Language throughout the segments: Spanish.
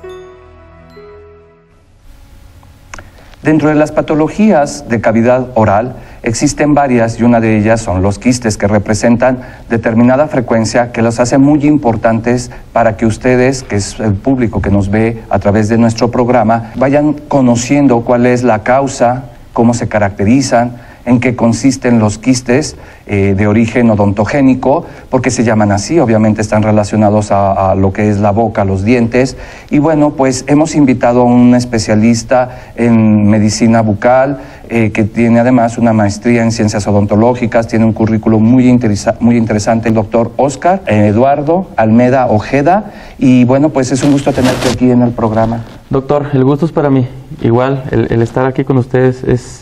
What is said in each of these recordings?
Dentro de las patologías de cavidad oral existen varias y una de ellas son los quistes, que representan determinada frecuencia que los hace muy importantes para que ustedes, que es el público que nos ve a través de nuestro programa, vayan conociendo cuál es la causa, cómo se caracterizan, en qué consisten los quistes de origen odontogénico, porque se llaman así, obviamente están relacionados a lo que es la boca, los dientes. Y bueno, pues hemos invitado a un especialista en medicina bucal, que tiene además una maestría en ciencias odontológicas, tiene un currículo muy interesante, el doctor Óscar Eduardo Almeda Ojeda. Y bueno, pues es un gusto tenerte aquí en el programa. Doctor, el gusto es para mí. Igual, el estar aquí con ustedes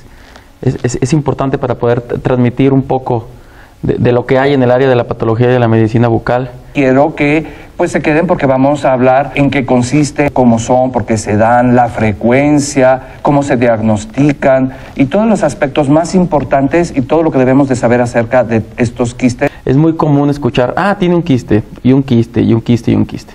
es importante para poder transmitir un poco de lo que hay en el área de la patología y de la medicina bucal. Quiero que pues se queden porque vamos a hablar en qué consiste, cómo son, por qué se dan, la frecuencia, cómo se diagnostican y todos los aspectos más importantes y todo lo que debemos de saber acerca de estos quistes. Es muy común escuchar, tiene un quiste, y un quiste, y un quiste, y un quiste.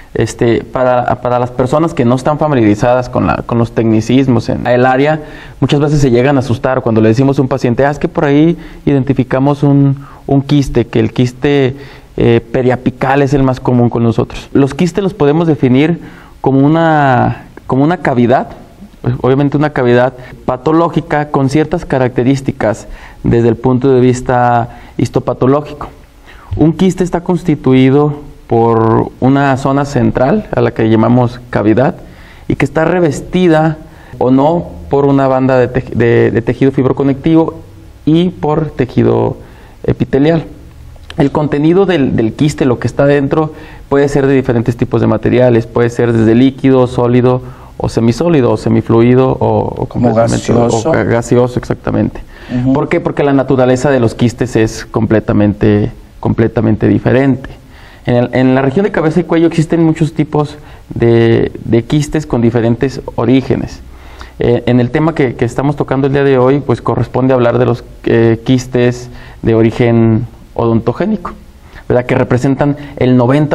Para las personas que no están familiarizadas con los tecnicismos en el área, muchas veces se llegan a asustar cuando le decimos a un paciente, es que por ahí identificamos un quiste, que el quiste periapical es el más común con nosotros. Los quistes los podemos definir como una cavidad, obviamente una cavidad patológica con ciertas características desde el punto de vista histopatológico. Un quiste está constituido por una zona central a la que llamamos cavidad y que está revestida o no por una banda de tejido fibroconectivo y por tejido epitelial. El contenido del quiste, lo que está dentro, puede ser de diferentes tipos de materiales, puede ser desde líquido, sólido o semisólido o semifluido o gaseoso. O gaseoso, exactamente. ¿Por qué? Porque la naturaleza de los quistes es completamente diferente. En la región de cabeza y cuello existen muchos tipos de quistes con diferentes orígenes. En el tema que estamos tocando el día de hoy, pues corresponde hablar de los quistes de origen odontogénico, ¿verdad? Que representan el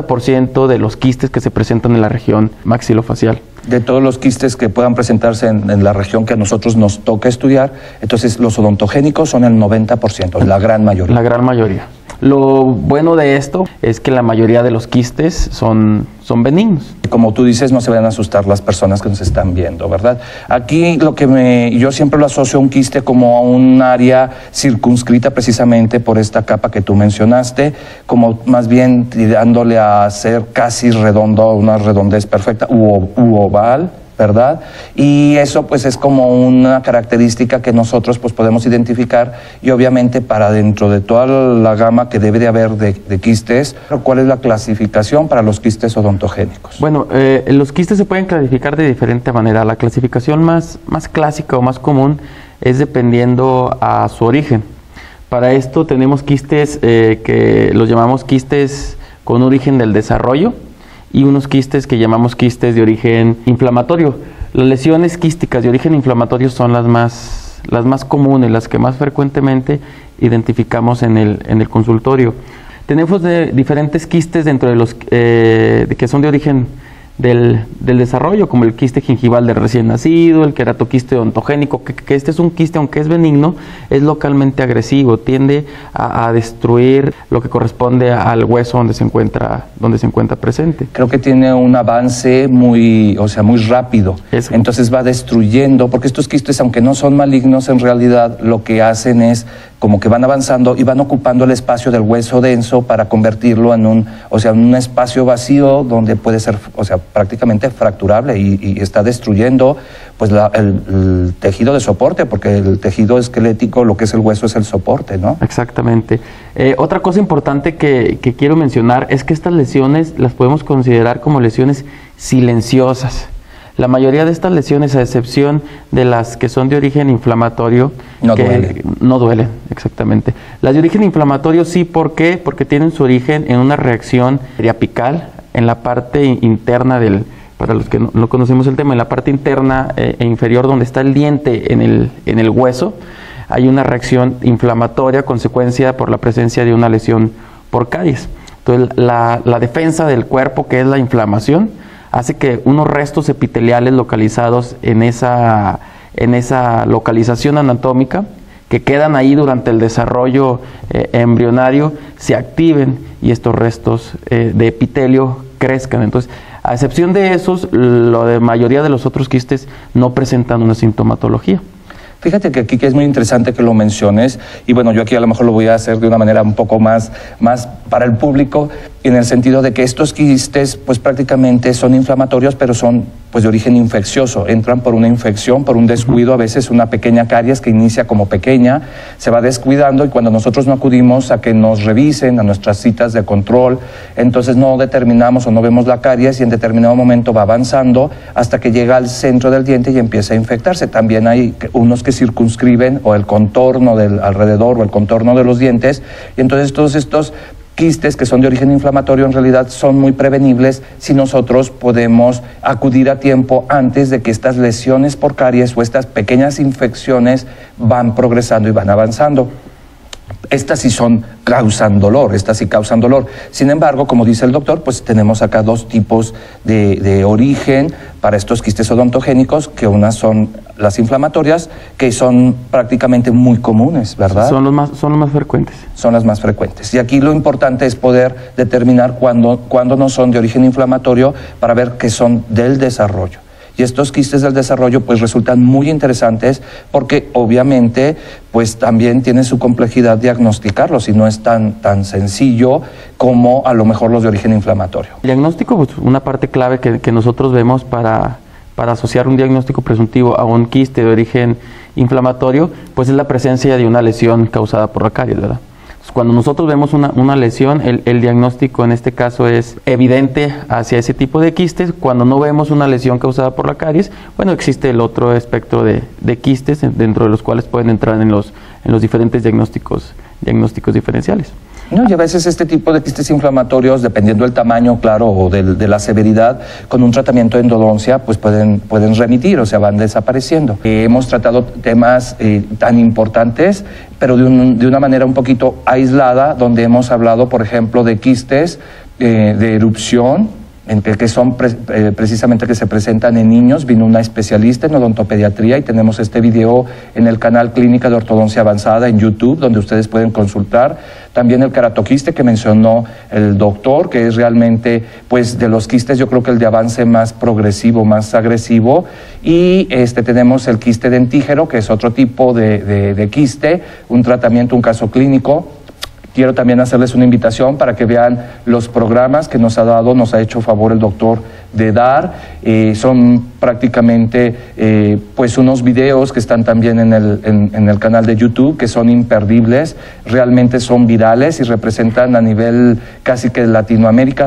90% de los quistes que se presentan en la región maxilofacial. De todos los quistes que puedan presentarse en la región que a nosotros nos toca estudiar, entonces los odontogénicos son el 90%, la gran mayoría. La gran mayoría. Lo bueno de esto es que la mayoría de los quistes son benignos. Como tú dices, no se van a asustar las personas que nos están viendo, ¿verdad? Aquí yo siempre lo asocio a un quiste como a un área circunscrita precisamente por esta capa que tú mencionaste, como más bien tirándole a ser casi redondo, una redondez perfecta u oval, ¿verdad? Y eso pues es como una característica que nosotros pues podemos identificar y obviamente para dentro de toda la gama que debe de haber de quistes, ¿cuál es la clasificación para los quistes odontogénicos? Bueno, los quistes se pueden clasificar de diferente manera. La clasificación más clásica o más común es dependiendo a su origen. Para esto tenemos quistes que los llamamos quistes con origen del desarrollo, y unos quistes que llamamos quistes de origen inflamatorio. Las lesiones quísticas de origen inflamatorio son las más comunes, las que más frecuentemente identificamos en el consultorio. Tenemos diferentes quistes dentro de los que son de origen del desarrollo, como el quiste gingival del recién nacido, el queratoquiste odontogénico, que este es un quiste, aunque es benigno, es localmente agresivo, tiende a destruir lo que corresponde al hueso donde se encuentra presente. Creo que tiene un avance muy rápido. Entonces va destruyendo, porque estos quistes, aunque no son malignos, en realidad lo que hacen es como que van avanzando y van ocupando el espacio del hueso denso para convertirlo en un espacio vacío donde puede ser, prácticamente fracturable y está destruyendo pues el tejido de soporte, porque el tejido esquelético, lo que es el hueso, es el soporte, ¿no? Exactamente. Otra cosa importante que quiero mencionar es que estas lesiones las podemos considerar como lesiones silenciosas. La mayoría de estas lesiones, a excepción de las que son de origen inflamatorio, no duelen, exactamente. Las de origen inflamatorio sí, ¿por qué? Porque tienen su origen en una reacción periapical, en la parte interna para los que no conocemos el tema, en la parte interna e inferior donde está el diente en el hueso, hay una reacción inflamatoria consecuencia por la presencia de una lesión por caries. Entonces la defensa del cuerpo, que es la inflamación, hace que unos restos epiteliales localizados en esa localización anatómica, que quedan ahí durante el desarrollo embrionario, se activen y estos restos de epitelio crezcan. Entonces, a excepción de esos, la mayoría de los otros quistes no presentan una sintomatología. Fíjate que aquí que es muy interesante que lo menciones, y bueno, yo aquí a lo mejor lo voy a hacer de una manera un poco más para el público, en el sentido de que estos quistes pues prácticamente son inflamatorios, pero son pues de origen infeccioso, entran por una infección, por un descuido, a veces una pequeña caries que inicia como pequeña, se va descuidando y cuando nosotros no acudimos a que nos revisen, a nuestras citas de control, entonces no determinamos o no vemos la caries y en determinado momento va avanzando hasta que llega al centro del diente y empieza a infectarse. También hay unos que circunscriben o el contorno del alrededor o el contorno de los dientes y entonces todos estos quistes que son de origen inflamatorio en realidad son muy prevenibles si nosotros podemos acudir a tiempo antes de que estas lesiones por caries o estas pequeñas infecciones van progresando y van avanzando. Estas sí causan dolor. Sin embargo, como dice el doctor, pues tenemos acá dos tipos de origen para estos quistes odontogénicos, que unas son las inflamatorias, que son prácticamente muy comunes, ¿verdad? Son los más frecuentes. Son las más frecuentes. Y aquí lo importante es poder determinar cuándo no son de origen inflamatorio para ver que son del desarrollo. Y estos quistes del desarrollo pues resultan muy interesantes porque obviamente pues también tiene su complejidad diagnosticarlos y no es tan sencillo como a lo mejor los de origen inflamatorio. El diagnóstico, pues una parte clave que nosotros vemos para asociar un diagnóstico presuntivo a un quiste de origen inflamatorio, pues es la presencia de una lesión causada por la caries, ¿verdad? Cuando nosotros vemos una lesión, el diagnóstico en este caso es evidente hacia ese tipo de quistes. Cuando no vemos una lesión causada por la caries, bueno, existe el otro espectro de quistes dentro de los cuales pueden entrar en los diferentes diagnósticos diferenciales. No, y a veces este tipo de quistes inflamatorios, dependiendo del tamaño, claro, o de la severidad, con un tratamiento de endodoncia, pues pueden remitir, o sea, van desapareciendo. Hemos tratado temas tan importantes, pero de una manera un poquito aislada, donde hemos hablado, por ejemplo, de quistes de erupción, que son precisamente que se presentan en niños. Vino una especialista en odontopediatría y tenemos este video en el canal Clínica de Ortodoncia Avanzada en YouTube, donde ustedes pueden consultar. También el queratoquiste que mencionó el doctor, que es realmente, pues, de los quistes, yo creo que el de avance más progresivo, más agresivo. Y tenemos el quiste dentígero, que es otro tipo de quiste, un tratamiento, un caso clínico. Quiero también hacerles una invitación para que vean los programas que nos ha hecho favor el doctor de dar. Son prácticamente pues unos videos que están también en el canal de YouTube, que son imperdibles, realmente son virales y representan a nivel casi que de Latinoamérica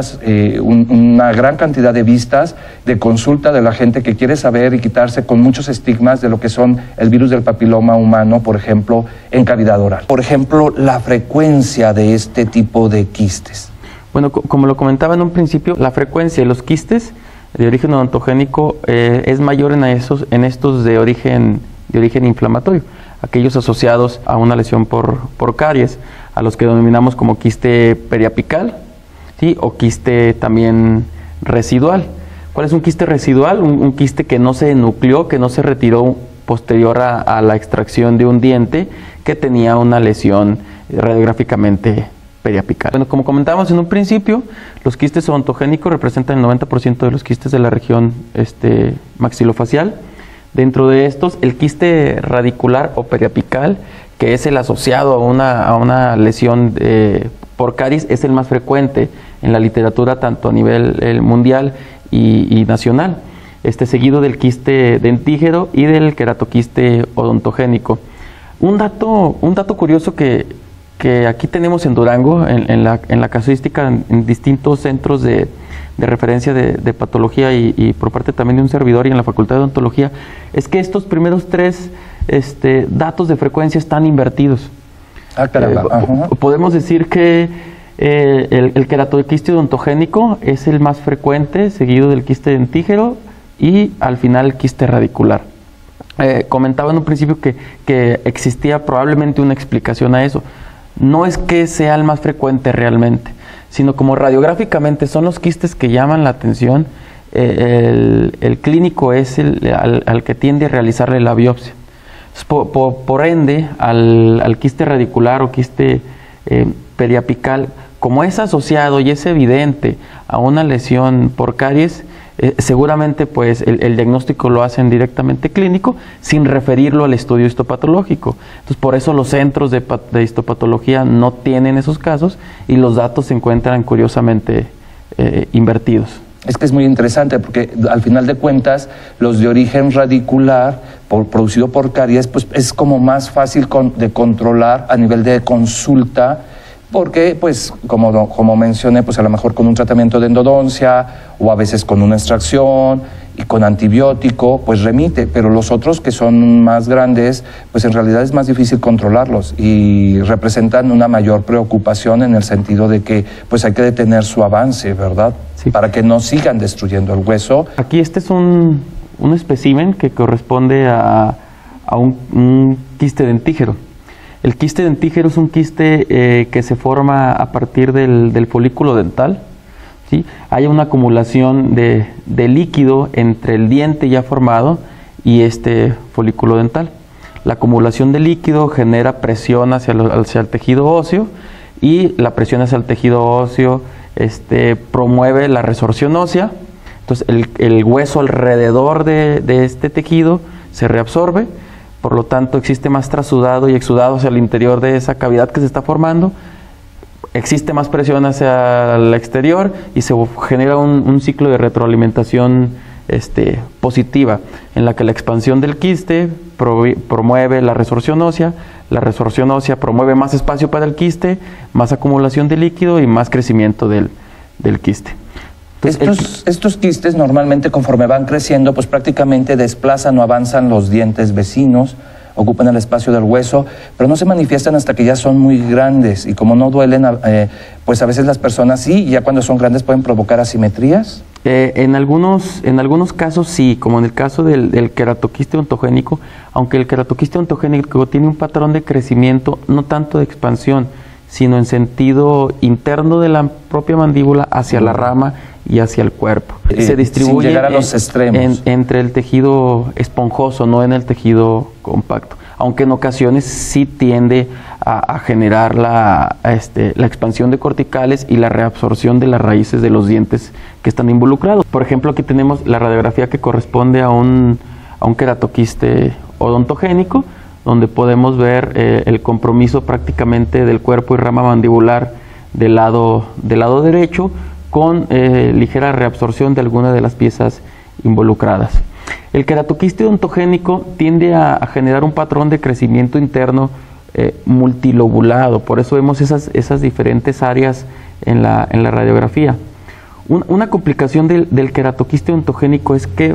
una gran cantidad de vistas, de consulta de la gente que quiere saber y quitarse con muchos estigmas de lo que son el virus del papiloma humano, por ejemplo, en cavidad oral. Por ejemplo, la frecuencia de este tipo de quistes. Bueno, como lo comentaba en un principio, la frecuencia de los quistes de origen odontogénico es mayor en estos de origen inflamatorio, aquellos asociados a una lesión por caries, a los que denominamos como quiste periapical, ¿sí? O quiste también residual. ¿Cuál es un quiste residual? Un quiste que no se nucleó, que no se retiró posterior a la extracción de un diente, que tenía una lesión radiográficamente periapical. Bueno, como comentábamos en un principio, los quistes odontogénicos representan el 90% de los quistes de la región maxilofacial. Dentro de estos, el quiste radicular o periapical, que es el asociado a una lesión por caries, es el más frecuente en la literatura, tanto a nivel mundial y nacional, seguido del quiste dentígero y del queratoquiste odontogénico. Un dato curioso que aquí tenemos en Durango, en la casuística, en distintos centros de referencia de patología y por parte también de un servidor y en la Facultad de Odontología, es que estos primeros tres datos de frecuencia están invertidos. Ah, caramba. Podemos decir que el queratoquiste odontogénico es el más frecuente, seguido del quiste dentígero y al final el quiste radicular. Comentaba en un principio que existía probablemente una explicación a eso. No es que sea el más frecuente realmente, sino como radiográficamente son los quistes que llaman la atención, el clínico es al que tiende a realizarle la biopsia. Por ende, al quiste radicular o quiste periapical, como es asociado y es evidente a una lesión por caries, seguramente pues el diagnóstico lo hacen directamente clínico sin referirlo al estudio histopatológico. Entonces por eso los centros de histopatología no tienen esos casos y los datos se encuentran curiosamente invertidos. Es que es muy interesante porque al final de cuentas los de origen radicular producido por caries pues es como más fácil de controlar a nivel de consulta, porque pues como mencioné, pues a lo mejor con un tratamiento de endodoncia o a veces con una extracción y con antibiótico pues remite, pero los otros que son más grandes pues en realidad es más difícil controlarlos y representan una mayor preocupación en el sentido de que pues hay que detener su avance, ¿verdad? Sí. Para que no sigan destruyendo el hueso. Aquí este es un espécimen que corresponde a un quiste dentígero. El quiste dentígero es un quiste que se forma a partir del folículo dental, ¿sí? Hay una acumulación de líquido entre el diente ya formado y este folículo dental. La acumulación de líquido genera presión hacia el tejido óseo y la presión hacia el tejido óseo promueve la resorción ósea. Entonces el hueso alrededor de este tejido se reabsorbe. Por lo tanto, existe más trasudado y exudado hacia el interior de esa cavidad que se está formando, existe más presión hacia el exterior y se genera un ciclo de retroalimentación positiva, en la que la expansión del quiste promueve la resorción ósea promueve más espacio para el quiste, más acumulación de líquido y más crecimiento del quiste. Entonces, estos quistes normalmente conforme van creciendo pues prácticamente desplazan o avanzan los dientes vecinos, ocupan el espacio del hueso, pero no se manifiestan hasta que ya son muy grandes y como no duelen, pues a veces las personas sí, y ya cuando son grandes pueden provocar asimetrías. En algunos casos sí, como en el caso del queratoquiste ontogénico, aunque el queratoquiste ontogénico tiene un patrón de crecimiento, no tanto de expansión, sino en sentido interno de la propia mandíbula hacia la rama y hacia el cuerpo. Se distribuye sin llegar a los extremos. Entre el tejido esponjoso, no en el tejido compacto, aunque en ocasiones sí tiende a generar la expansión de corticales y la reabsorción de las raíces de los dientes que están involucrados. Por ejemplo, aquí tenemos la radiografía que corresponde a un queratoquiste odontogénico, donde podemos ver el compromiso prácticamente del cuerpo y rama mandibular del lado derecho, con ligera reabsorción de alguna de las piezas involucradas. El queratoquiste odontogénico tiende a generar un patrón de crecimiento interno multilobulado, por eso vemos esas diferentes áreas en la radiografía. Una complicación del queratoquiste odontogénico es que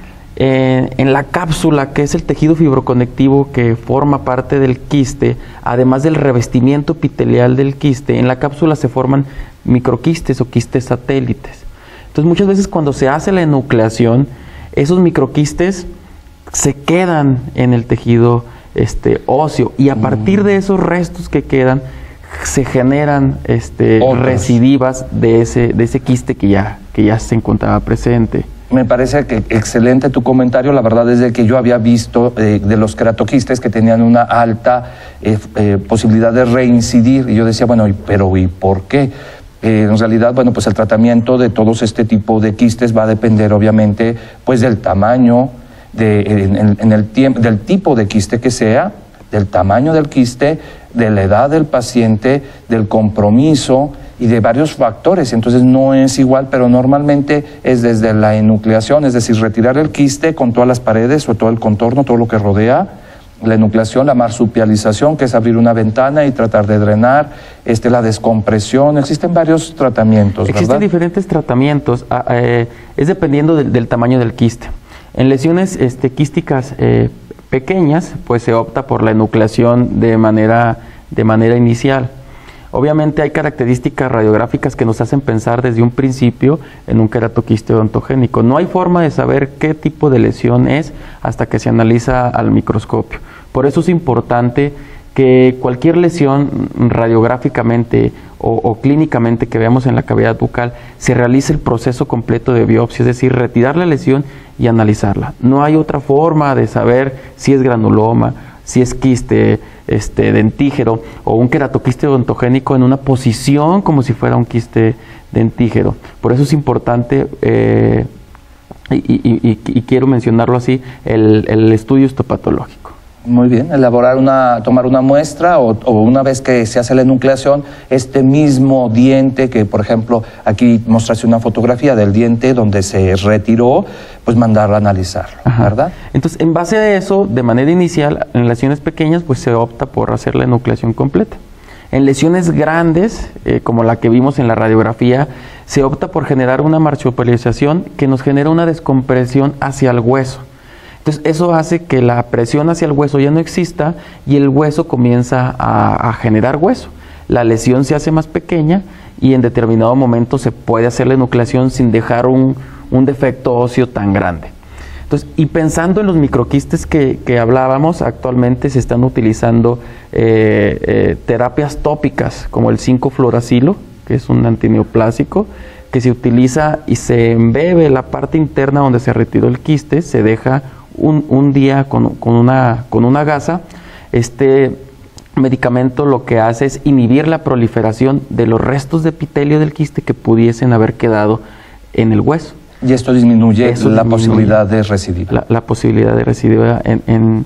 en la cápsula, que es el tejido fibroconectivo que forma parte del quiste, además del revestimiento epitelial del quiste, en la cápsula se forman microquistes o quistes satélites. Entonces muchas veces cuando se hace la enucleación, esos microquistes se quedan en el tejido óseo y a partir de esos restos que quedan se generan recidivas de ese quiste que ya se encontraba presente. Me parece que excelente tu comentario. La verdad es de que yo había visto de los queratoquistes que tenían una alta posibilidad de reincidir y yo decía, bueno, ¿pero y por qué? En realidad, bueno, pues el tratamiento de todos este tipo de quistes va a depender obviamente pues del tamaño, del tipo de quiste que sea, del tamaño del quiste, de la edad del paciente, del compromiso y de varios factores. Entonces no es igual, pero normalmente es desde la enucleación, es decir, retirar el quiste con todas las paredes o todo el contorno, todo lo que rodea, la enucleación, la marsupialización, que es abrir una ventana y tratar de drenar, la descompresión. Existen varios tratamientos, ¿verdad? Existen diferentes tratamientos, es dependiendo del tamaño del quiste. En lesiones quísticas pequeñas, pues se opta por la enucleación de manera inicial. Obviamente hay características radiográficas que nos hacen pensar desde un principio en un queratoquiste odontogénico. No hay forma de saber qué tipo de lesión es hasta que se analiza al microscopio. Por eso es importante que cualquier lesión radiográficamente o clínicamente que veamos en la cavidad bucal, se realice el proceso completo de biopsia, es decir, retirar la lesión y analizarla. No hay otra forma de saber si es granuloma, si es quiste dentígero o un queratoquiste odontogénico en una posición como si fuera un quiste dentígero. Por eso es importante, y quiero mencionarlo así, el estudio histopatológico. Muy bien, tomar una muestra o una vez que se hace la enucleación, este mismo diente que, por ejemplo, aquí mostraste una fotografía del diente donde se retiró, pues mandarlo a analizar, ¿verdad? Entonces, en base a eso, de manera inicial, en lesiones pequeñas, pues se opta por hacer la enucleación completa. En lesiones grandes, como la que vimos en la radiografía, se opta por generar una marsupialización que nos genera una descompresión hacia el hueso. Entonces, eso hace que la presión hacia el hueso ya no exista y el hueso comienza a generar hueso. La lesión se hace más pequeña y en determinado momento se puede hacer la enucleación sin dejar un defecto óseo tan grande. Entonces, y pensando en los microquistes que hablábamos, actualmente se están utilizando terapias tópicas como el 5-fluoracilo, que es un antineoplásico, que se utiliza y se embebe la parte interna donde se retiró el quiste, se deja un día con una gasa. Este medicamento lo que hace es inhibir la proliferación de los restos de epitelio del quiste que pudiesen haber quedado en el hueso. Y esto disminuye la posibilidad de recidiva. La posibilidad de recidiva en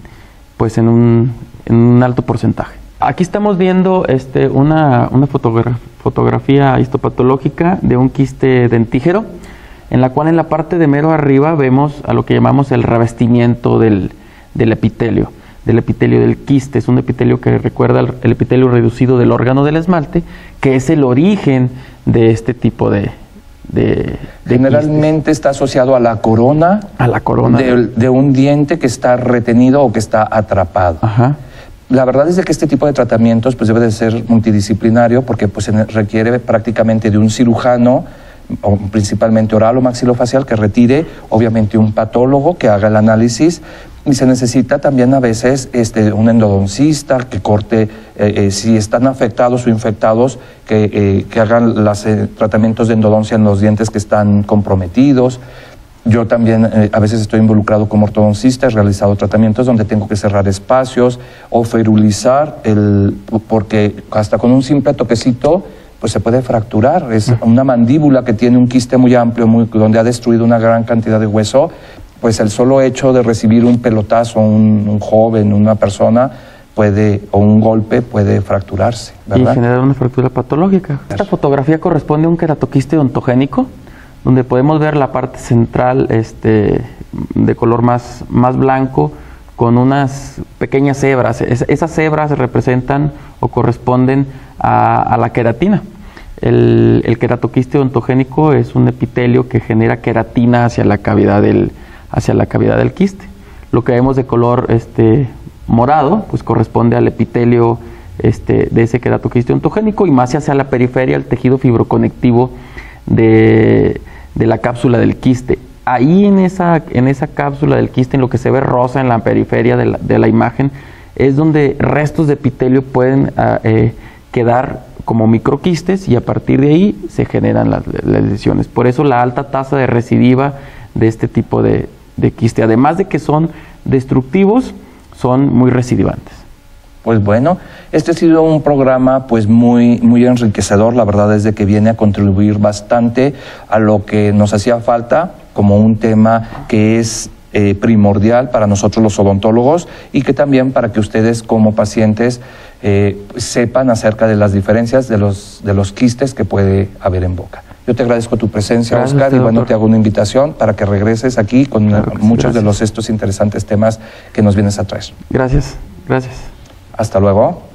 un alto porcentaje. Aquí estamos viendo una fotografía histopatológica de un quiste dentígero, en la cual en la parte de mero arriba vemos a lo que llamamos el revestimiento del epitelio del quiste. Es un epitelio que recuerda el epitelio reducido del órgano del esmalte, que es el origen de este tipo de generalmente quistes. Está asociado a la corona, de un diente que está retenido o que está atrapado. La verdad es de que este tipo de tratamientos pues debe de ser multidisciplinario, porque pues se requiere prácticamente de un cirujano, o principalmente oral o maxilofacial, que retire, obviamente un patólogo que haga el análisis, y se necesita también a veces un endodoncista que corte, si están afectados o infectados, que hagan los tratamientos de endodoncia en los dientes que están comprometidos. Yo también a veces estoy involucrado como ortodoncista, he realizado tratamientos donde tengo que cerrar espacios o ferulizar, porque hasta con un simple toquecito pues se puede fracturar. Es una mandíbula que tiene un quiste muy amplio, donde ha destruido una gran cantidad de hueso, pues el solo hecho de recibir un pelotazo, un joven, una persona, o un golpe puede fracturarse, ¿verdad? Y generar una fractura patológica. Esta fotografía corresponde a un queratoquiste odontogénico, donde podemos ver la parte central de color más blanco, con unas pequeñas hebras. Esas hebras representan o corresponden a la queratina. El queratoquiste odontogénico es un epitelio que genera queratina hacia la cavidad del quiste. Lo que vemos de color morado pues corresponde al epitelio de ese queratoquiste odontogénico, y más hacia la periferia, el tejido fibroconectivo de la cápsula del quiste. Ahí en esa cápsula del quiste, en lo que se ve rosa en la periferia de la imagen, es donde restos de epitelio pueden quedar como microquistes, y a partir de ahí se generan las lesiones. Por eso la alta tasa de recidiva de este tipo de quiste, además de que son destructivos, son muy recidivantes. Pues bueno, este ha sido un programa pues muy enriquecedor. La verdad es de que viene a contribuir bastante a lo que nos hacía falta, como un tema que es primordial para nosotros los odontólogos, y que también para que ustedes como pacientes sepan acerca de las diferencias de los quistes que puede haber en boca. Yo te agradezco tu presencia, Oscar, y bueno, te hago una invitación para que regreses aquí con muchos de estos interesantes temas que nos vienes a traer. Gracias. Hasta luego.